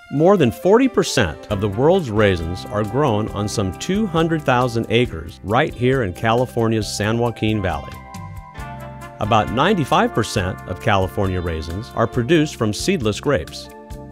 More than 40% of the world's raisins are grown on some 200,000 acres right here in California's San Joaquin Valley. About 95% of California raisins are produced from seedless grapes.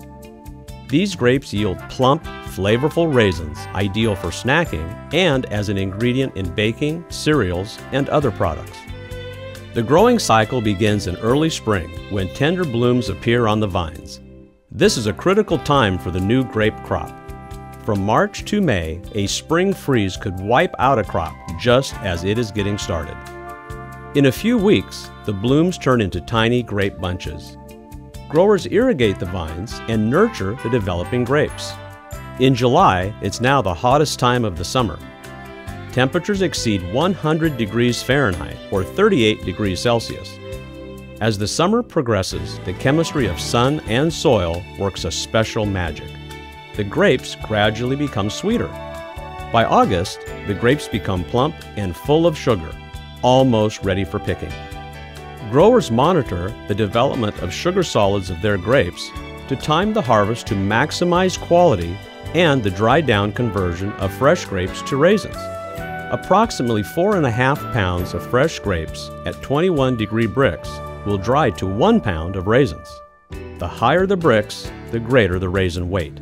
These grapes yield plump, flavorful raisins ideal for snacking and as an ingredient in baking, cereals, and other products. The growing cycle begins in early spring when tender blooms appear on the vines. This is a critical time for the new grape crop. From March to May, a spring freeze could wipe out a crop just as it is getting started. In a few weeks, the blooms turn into tiny grape bunches. Growers irrigate the vines and nurture the developing grapes. In July, it's now the hottest time of the summer. Temperatures exceed 100 degrees Fahrenheit or 38 degrees Celsius. As the summer progresses, the chemistry of sun and soil works a special magic. The grapes gradually become sweeter. By August, the grapes become plump and full of sugar, almost ready for picking. Growers monitor the development of sugar solids of their grapes to time the harvest to maximize quality and the dried down conversion of fresh grapes to raisins. Approximately 4.5 pounds of fresh grapes at 21-degree Brix will dry to 1 pound of raisins. The higher the Brix, the greater the raisin weight.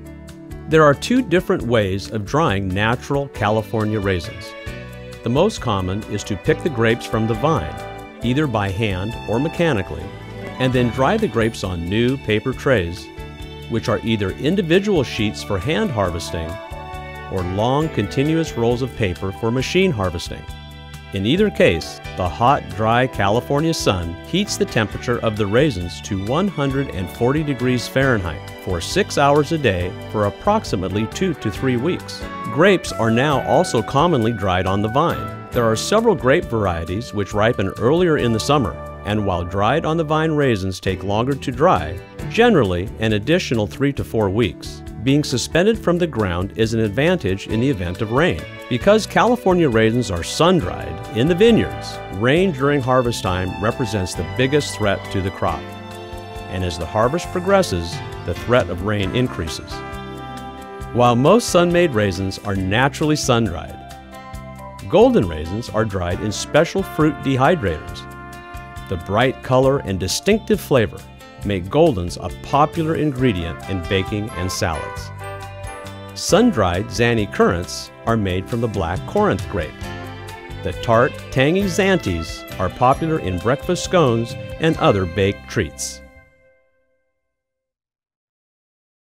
There are two different ways of drying natural California raisins. The most common is to pick the grapes from the vine, either by hand or mechanically, and then dry the grapes on new paper trays, which are either individual sheets for hand harvesting or long continuous rolls of paper for machine harvesting. In either case, the hot, dry California sun heats the temperature of the raisins to 140 degrees Fahrenheit for 6 hours a day for approximately 2 to 3 weeks. Grapes are now also commonly dried on the vine. There are several grape varieties which ripen earlier in the summer, and while dried on the vine raisins take longer to dry, generally an additional 3 to 4 weeks. Being suspended from the ground is an advantage in the event of rain. Because California raisins are sun-dried in the vineyards, rain during harvest time represents the biggest threat to the crop. And as the harvest progresses, the threat of rain increases. While most sun-made raisins are naturally sun-dried, golden raisins are dried in special fruit dehydrators. The bright color and distinctive flavor make goldens a popular ingredient in baking and salads. Sun-dried Zany currants are made from the black Corinth grape. The tart, tangy Zantes are popular in breakfast scones and other baked treats.